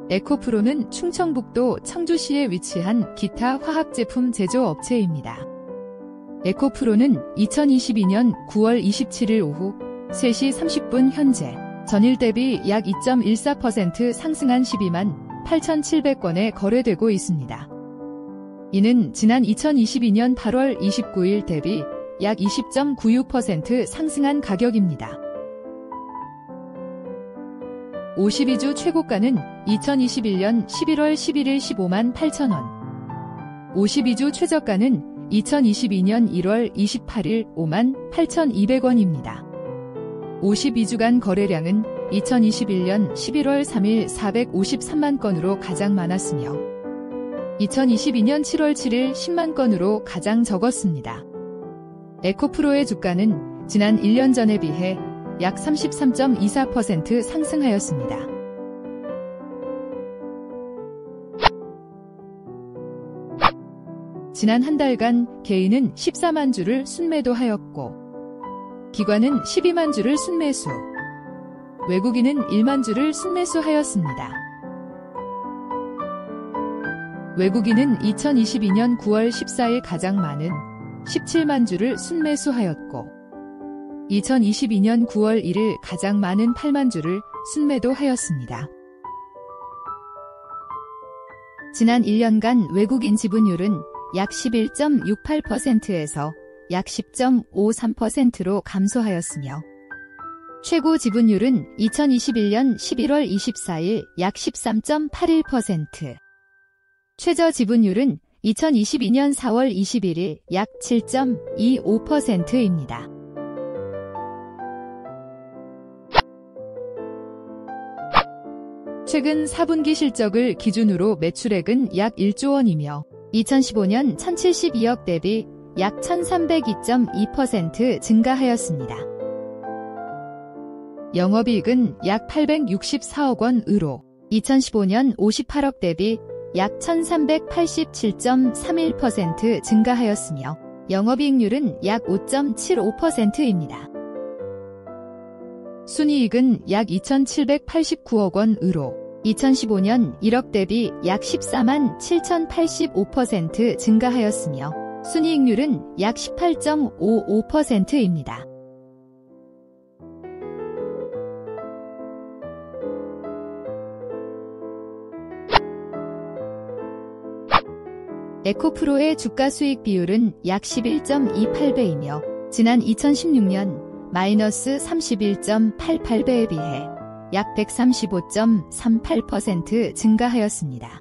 에코프로는 충청북도 청주시에 위치한 기타 화학제품 제조업체입니다. 에코프로는 2022년 9월 27일 오후 3시 30분 현재 전일 대비 약 2.14% 상승한 12만 8,700건에 거래되고 있습니다. 이는 지난 2022년 8월 29일 대비 약 20.96% 상승한 가격입니다. 52주 최고가는 2021년 11월 11일 15만 8천원, 52주 최저가는 2022년 1월 28일 5만 8,200원입니다. 52주간 거래량은 2021년 11월 3일 453만 건으로 가장 많았으며 2022년 7월 7일 10만 건으로 가장 적었습니다. 에코프로의 주가는 지난 1년 전에 비해 약 33.24% 상승하였습니다. 지난 한 달간 개인은 14만 주를 순매도하였고 기관은 12만 주를 순매수, 외국인은 1만 주를 순매수하였습니다. 외국인은 2022년 9월 14일 가장 많은 17만 주를 순매수하였고 2022년 9월 1일 가장 많은 8만 주를 순매도하였습니다. 지난 1년간 외국인 지분율은 약 11.68%에서 약 10.53%로 감소하였으며 최고 지분율은 2021년 11월 24일 약 13.81%, 최저 지분율은 2022년 4월 21일 약 7.25%입니다. 최근 4분기 실적을 기준으로 매출액은 약 1조 원이며 2015년 1,072억 대비 약 1,302.2% 증가하였습니다. 영업이익은 약 864억 원으로 2015년 58억 대비 약 1,387.31% 증가하였으며 영업이익률은 약 5.75%입니다. 순이익은 약 2,789억 원으로 2015년 1억 대비 약 14만 7,085% 증가하였으며 순이익률은 약 18.55%입니다. 에코프로의 주가 수익 비율은 약 11.28배이며 지난 2016년 마이너스 31.88배에 비해 약 135.38% 증가하였습니다.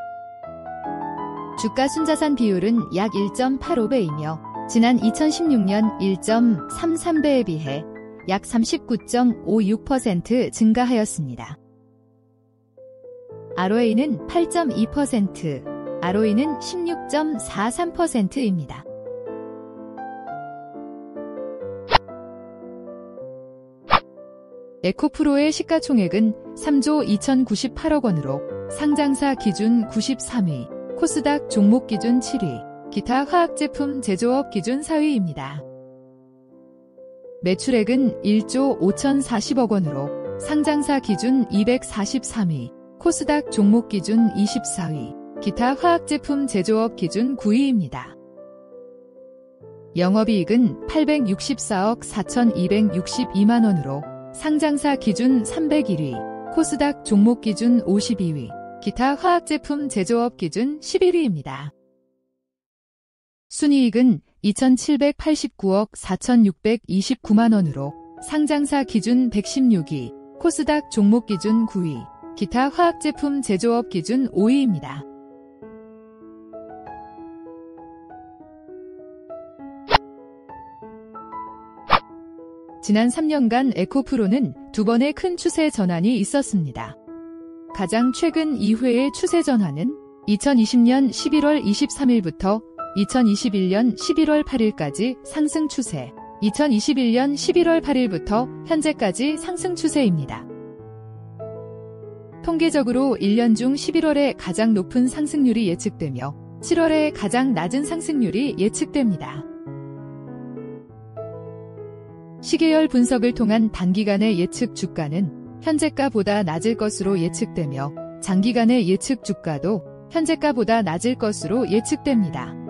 주가 순자산 비율은 약 1.85배이며 지난 2016년 1.33배에 비해 약 39.56% 증가하였습니다. ROA는 8.2%, ROE는 16.43%입니다. 에코프로의 시가총액은 3조 2,098억 원으로 상장사 기준 93위, 코스닥 종목 기준 7위, 기타 화학제품 제조업 기준 4위입니다. 매출액은 1조 5,040억 원으로 상장사 기준 243위, 코스닥 종목 기준 24위, 기타 화학제품 제조업 기준 9위입니다. 영업이익은 864억 4,262만 원으로 상장사 기준 301위, 코스닥 종목 기준 52위, 기타 화학제품 제조업 기준 11위입니다. 순이익은 2,789억 4,629만 원으로 상장사 기준 116위, 코스닥 종목 기준 9위, 기타 화학제품 제조업 기준 5위입니다. 지난 3년간 에코프로는 두 번의 큰 추세 전환이 있었습니다. 가장 최근 2회의 추세 전환은 2020년 11월 23일부터 2021년 11월 8일까지 상승 추세, 2021년 11월 8일부터 현재까지 상승 추세입니다. 통계적으로 1년 중 11월에 가장 높은 상승률이 예측되며 7월에 가장 낮은 상승률이 예측됩니다. 시계열 분석을 통한 단기간의 예측 주가는 현재가보다 낮을 것으로 예측되며 장기간의 예측 주가도 현재가보다 낮을 것으로 예측됩니다.